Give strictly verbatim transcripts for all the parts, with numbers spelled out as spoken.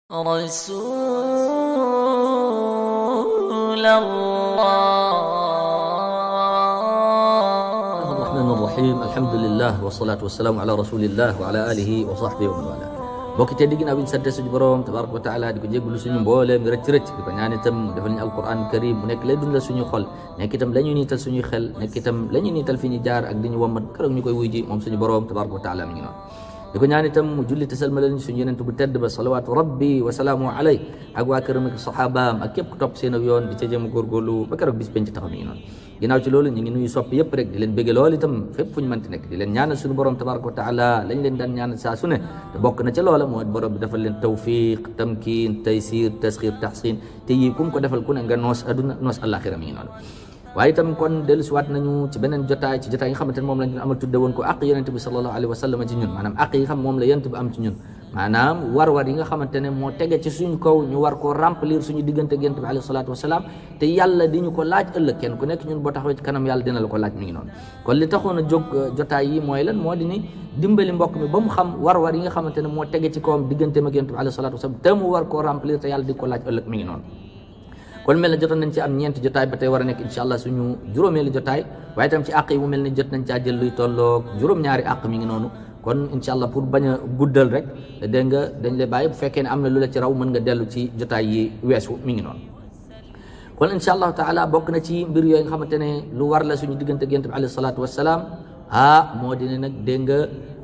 رسول الله. الرحمن الرحيم. الحمد لله والصلاة والسلام على رسول الله وعلى آله وصحبه ومن والاه. bokk te digina bin sadde suñu borom tabaraka wa taala diko jéglu suñu mbolem recc recc diko ñaan itam defal ñu alquran karim mu nek lay dundal suñu xol nek itam lañu nital suñu xel nek itam lañu nital fi ñu jaar ak diñu womat kërok ñukoy wuyji mom suñu borom tabaraka wa taala mi ngi non diko ñaan itam mu julli te salmalal ñu suñu yenentu bu tedd ba salawatu rabbi wa salamu alayhi ak wa kërëm ak sahabaam ak képp ku top seen yoon di ci jëm gorgolu ba kërok bis penc taxam mi ngi non ginaaw ci lolu ñi ngi nuyu sopp yépp rek di leen bëgg lool itam fépp fuñu mënti nek di leen ñaanal suñu borom tabaraka wa taala lañ leen daan ñaanal saa su ne te bokk na ci loola moo borom bi defal leen tawfiq tamkin taysir tasxir tahsin te yi kum ko defal ku ne nga noos aduna noos alakhirah mi ngi non waye itam kon delu ci wat nañu ci benen jotaay ci jotaay yi nga xamantene mom lañu amal tudde won ko ak yonent bi sallallahu alaihi wasallam ci ñun manam ak yi xam mom la yonent bi am ci ñun manam war war yi nga xamantene mo tege ci suñu kaw ñu war ko remplir suñu digënté ak yonent bi alayhi salatu wasalam te yalla di ñu ko laaj ëlëk kenn ku nekk ñun bo taxaw ci kanam yalla dina la ko laaj mi ngi non kon li taxona jog jotaay yi moy lan modi ni dimbali mbokk mi bam xam war war yi nga xamantene mo tege ci kawam digënté ak yonent bi alayhi salatu wasalam te mu war ko remplir te yalla di ko laaj ëlëk mi ngi non kon mel na jotoon nañ ci am ñeent jotaay ba tey war a nekk inshallah suñu juróomeelu jotaay waaye tam ci àq yi mu mel ni jot nañ caa jël luy tolloog juróom-ñaari àq mi ngi noonu kon inshallah pour bañ a guddal rek dégg nga dañ lay bàyyi bu fekkee ne am na lu la ci raw mën nga dellu ci jotaay yi weesu mi ngi noonu kon inshallah taala bokk na ci mbir yooyu nga xamante ne lu war la suñu diggante ak yonent bi alayhi salaatu wassalaam ah moo di ne nag dégg nga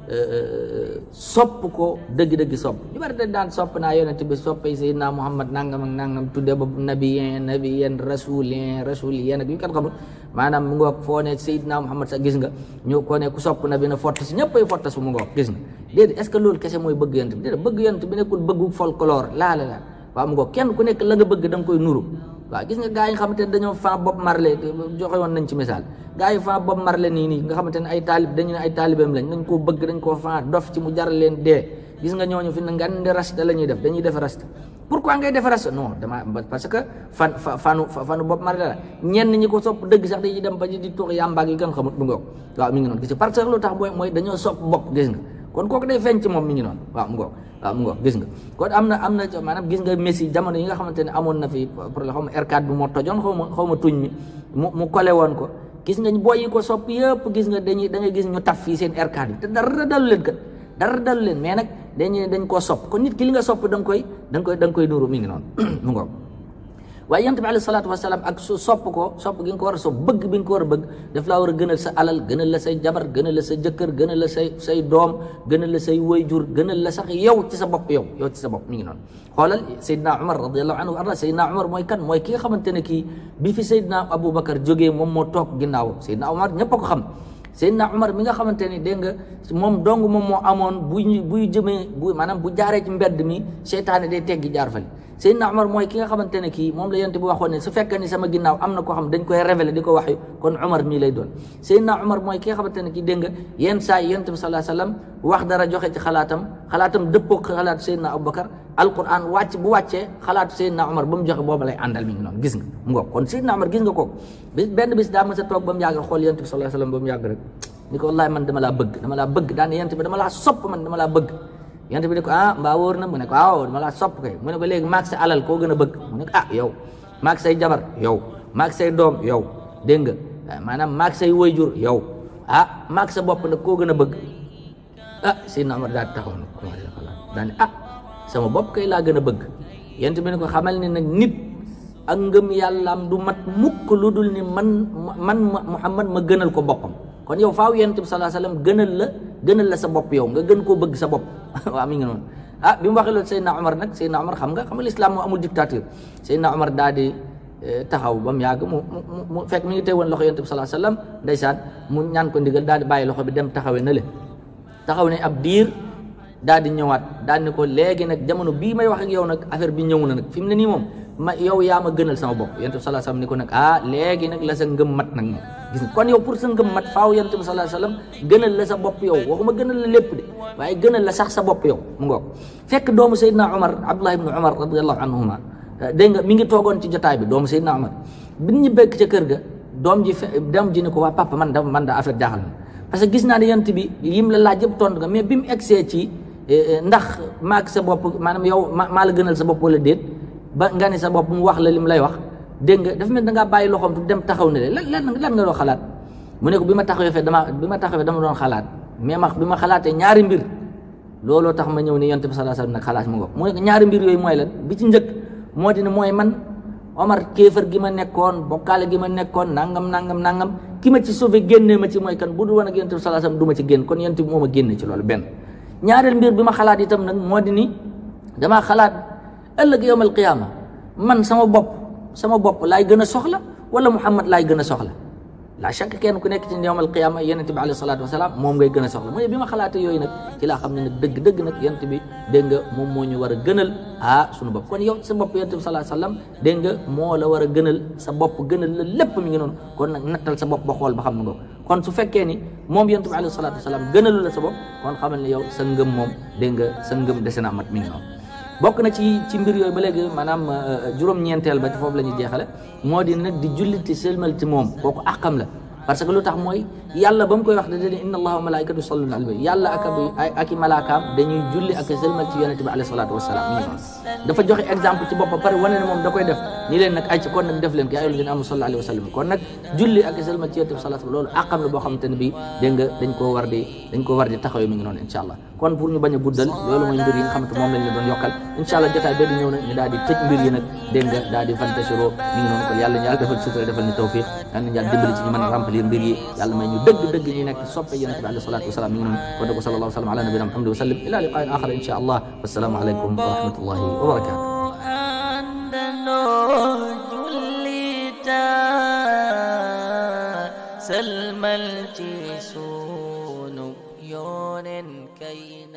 sopp ko dëgg-dëgg sopp ñu bari dañ daan sopp naa yonent bi soppay Seydina Muhammad nangam ak nangam tudde ba nabiyen nabiyen rasulien rasulien ak yu kat xamul maanaam mu ngoog foo ne Seydina Muhammad sax gis nga ñu ko ne ku sopp nabi na fott si ñëppay fotta su mu ngoog gis nga déedéet est-ce que loolu kese mooy bëgg yonent bi déedéet bëgg yonent bi nekkul bëggu folklore laa la la waaw mu ngoog kenn ku nekk la nga bëgg da nga koy nuru waaw gis nga gaa yi nga xamante ne dañoo fan Bob Marley joxe woon nañ ci misaal gaa yi fan Bob Marley nii nii nga xamante ne ay taalib dañu ne ay taalibeem lañ dañ koo bëgg dañ koo fan dof ci mu jaral leen dee gis nga ñooñu fi ne ngandi rasta la ñuy def dañuy def rasta pourquoi ngay def rasta non dama parce que fan fanu fanu Bob Marley la ñenn ñi ko sopp dëgg sax dañuy dem ba di tuux yàmbaag yi gën xamut bu ngoog waaw mi ngi noonu gis nga parce que lu tax mooy mooy dañoo sopp bopp gis nga kon kooku day feeñ ci moom mi ngi noonu waaw mu ngoog waaw mu ngoog gis nga kon am na am na maanaam gis nga Messi jamono yi nga xamante ne amoon na fi problème xaw ma R quatre bi moo tojoon xaw ma xaw ma tuñ mi mu mu kole woon ko gis nga boy yi ko sopp yëpp gis nga dañuy da ngay gis ñu taf fii seen R quatre bi te dara dalu leen kat dara dalu leen mais nag dañuy dañ koo sopp kon nit ki li nga sopp da nga koy da nga koy da nga koy nuru mi ngi noonu mu ngoog waaye yonent bi alayhi salaatu wasalaam ak su sopp ko sopp gi nga ko war a sopp bëgg bi nga ko war a bëgg daf laa war a gënal sa alal gënal la say jabar gënal la sa jëkkër gënal la say say doom gënal la say wayjur gënal la sax yow ci sa bopp yow yow ci sa bopp mi ngi noonu xoolal Seydina Umar radiyallahu anhu arda Seydina Umar mooy kan mooy ki nga xamante ne kii bi fi Seydina Aboubacar jógee moom moo toog ginnaaw Seydina Umar ñëpp a ko xam Seydina Umar mi nga xamante ni dégg nga moom dong moom moo amoon buy buy jëmee bu maanaam bu jaaree ci mbedd mi seytaane day teggi jaar fali Seydina Umar mooy ki nga xamante ne kii moom la yonent bi waxoon ne su fekkee ni sama ginnaaw am na koo xam dañ koy révéler di ko wax yu kon Umar mii lay doon Seydina Umar mooy ki nga xamante ne kii dégg nga yenn saa yi yonent bi sallallahu alayhi wasallam wax dara joxe ci xalaatam xalaatam dëppoo xalaatu Seydina Aboubacar alquran wàcc bu wàccee xalaatu Seydina Umar ba mu joxe booba lay àndal mi ngi noonu gis nga mu ngoog kon Seydina Umar gis nga kooku bis benn bis daa mës a toog ba mu yàgg xool yonent bi sallallahu alayhi wasallam ba mu yàgg rek ni ko wallahi man dama laa bëgg dama laa bëgg daan yonent bi dama laa sopp man dama laa bëgg yonent bi ne ko ah mbaa wóor na mu ne ko waaw dama laa sopp kay mu ne ko léegi maag sa alal koo gën a bëgg mu ne ko ah yow maag say jabar yow maag say doom yow dégg nga maanaam maag say wayjur yow ah maag sa bopp nag koo gën a bëgg ah Seydina Umar daal taxaw na commencé xalaat daal ne ah sama bopp kay laa gën a bëgg yonent bi ne ko xamal ni nag nit ak ngëm yàllaam du mat mukk lu dul ni man man Muhammad ma gënal ko boppam kon yow faaw yonent bi sallallahu alayhi wasallam gënal la gënal la sa bopp yow nga gën koo bëgg sa bopp waaw mi ngi noonu ah bi mu waxee loolu Seydina Umar nag Seydina Umar xam nga xam nga l'islam moo amul dictature Seydina Umar daal di taxaw ba mu yàgg mu mu mu fekk mi ngi teewoon loxo yonent bi sallallahu alayhi wasallam ndeysaan mu ñaan ko ndigal daal di bàyyi loxo bi dem taxawee na le taxaw ne ab diir daal di ñëwaat daal ni ko léegi nag jamono bii may wax ak yow nag affaire bi ñëw na nag fi mu ne nii moom ma yow yaa ma gënal sama bopp yonent bi sallallahu alayhi wasallam ni ko nag ah léegi nag la sa ngëm mat nag moom gis nga kon yow pour sa ngëm mat faaw yonent bi sallallahu alayhi wasallam gënal la sa bopp yow waxuma gënal la lépp de waaye gënal la sax sa bopp yow mu ngoog fekk doomu Seydina Umar Abdullah ibn Umar radiyallahu anhuma dégg nga mi ngi toogoon ci jotaay bi doomu Seydina Umar bi ñu bekk ca kër ga doom ji fe doom ji ni ko waa papa man da man da affaire jaaxal na parce que gis naa ne yonent bi yim la laaj yëpp tontu nga mais bi mu egsee ci ndax maag sa bopp maanaam yow maa la gënal sa bopp wala déet ba nga ne sa bopp mu wax la lim lay wax dégg nga dafa mel da ngaa bàyyi loxoom tu dem taxaw ne lan lan lan nga doon xalaat mu ne ko bi ma taxawee fee dama bi ma taxawee dama doon xalaat mais ma bi ma xalaatee ñaari mbir looloo tax ma ñëw ne yonent bi sallallahu alayhi wasallam nag xalaat mu ngo mu ne ko ñaari mbir yooyu mooy lan bi ci njëkk moo di ne mooy man Omar kéefar gi ma nekkoon bokkaale gi ma nekkoon nangam nangam nangam ki ma ci sauvé génnee ma ci mooy kan bu dul woon ak yonent bi sallallahu alayhi wasallam du ma ci génn kon yonent bi moo ma génne ci loolu benn ñaareel mbir bi ma xalaat itam nag moo di ni damaa xalaat ëllëg yawmal qiyaama man sama bopp sama bopp laay gën a soxla wala Muhammad laay gën a soxla la chaque kenn ku nekk ci yawmal qiyaama yonent bi alayhi salaatu wasalaam moom ngay gën a soxla mu ne bi ma xalaatee yooyu nag ci laa xam ne nag dëgg dëgg nag yonent bi dégg nga moom moo ñu war a gënal ah suñu bopp kon yow sa bopp yonent bi sallallahu alayhi wasallam dégg nga moo la war a gënal sa bopp gënal la lépp mi ngi noonu kon nag nattal sa bopp ba xool ba xam nga kon su fekkee ni moom yonent bi alayhi salaatu wasalaam gënalu la sa bopp kon xamal ne yow sa ngëm moom dégg nga sa ngëm dese na mat mi ngi noonu bokk na ci ci mbir yooyu ba léegi maanaam juróom-ñeenteel ba ci foofu la ñuy jeexale moo di nag di julliti selmal ci moom kooku àqam la parce que lu tax mooy yàlla ba mu koy wax da dane inna allaha wa malaikatu yusalluna ala nabi yàlla ak ak i malaakaam dañuy julli ak selmal ci yonente bi alayhi salaatu wasalaam mi noonu dafa joxe exemple ci boppam pare wane ne moom da koy def ni leen nag ay ci kon nag def leen ko yaa ayyuhal ladina amanu sallu alayhi wa sallam kon nag julli ak selmal ci yonente bi sallallahu alayhi wa sallam loolu àqam la boo xamante ne bii dégg nga dañ koo war di dañ koo war di taxawee mi ngi noonu incha allah kon pour ñu bañ a guddal loolu mooy mbir yi nga xamante moom lañ la doon yokkal incha allah jotaay ba di ñëw nag ñu daal di tëj mbir yi nag dégg nga daal di fantasiro mi ngi noonu kon yàlla ñu yàlla defal sutura defal ñu tawfiq yàlla ñu yàlla dimbali ci ñu mën a remplir mbir yi yàlla may ñu dëgg dëgg ñu nekk soppe yonent bi alayhi salaatu wasalaam mi ngi noonu kon ko sallallahu alayhi wa sallam ala nabiyina muhammad wa sallam ila liqa'in akhar insha allah wassalamu alaykum wa rahmatullahi wa barakatuh salmal ci sunu yonen kay